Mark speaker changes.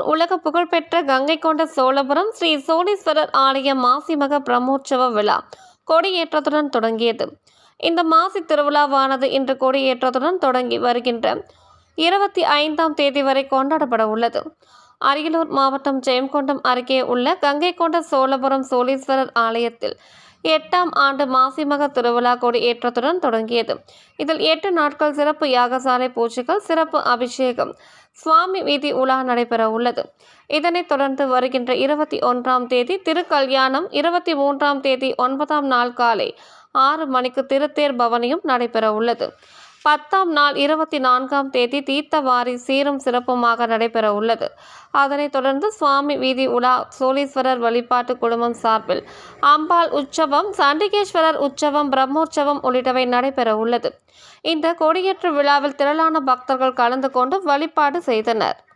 Speaker 1: உலக புகழ்பெற்ற கங்கை கொண்ட சோழபுரம் ஸ்ரீ சோழீஸ்வரர் ஆலய மாசிமக பிரம்மோற்சவ விழா கொடியேற்றத்துடன் தொடங்கியது. இந்த மாசி திருவிழாவானது இன்று கொடியேற்றத்துடன் தொடங்கி வருகின்ற 25ஆம் தேதி வரை கொண்டாடப்பட உள்ளது. அரியலூர் மாவட்டம் ஜெயங்கொண்டம் அருகே உள்ள கங்கை கொண்ட சோழபுரம் சோழீஸ்வரர் ஆலயத்தில் 8ஆம் ஆண்டு மாசிமக திருவிழா கொடியேற்றத்துடன் தொடங்கியது. இதில் 8 நாட்கள் சிறப்பு யாகசாலை பூஜைகள், சிறப்பு அபிஷேகம், சுவாமி வீதி உலா நடைபெற உள்ளது. இதனைத் தொடர்ந்து வருகின்ற 21ஆம் தேதி திருக்கல்யாணம், 23ஆம் தேதி 9ஆம் நாள் காலை 6 மணிக்கு திருத்தேர் பவனியும் நடைபெற உள்ளது. 10ஆம் நாள் 24ஆம் தேதி தீர்த்தவாரி சீரும் சிறப்புமாக நடைபெற உள்ளது. அதனைத் தொடர்ந்து சுவாமி வீதி உலா, சோழீஸ்வரர் வழிபாட்டு குழுமம் சார்பில் அம்பாள் உற்சவம், சண்டிகேஸ்வரர் உற்சவம், பிரம்மோற்சவம் உள்ளிட்டவை நடைபெற உள்ளது. இந்த கொடியேற்று விழாவில் திரளான பக்தர்கள் கலந்து கொண்டு வழிபாடு செய்தனர்.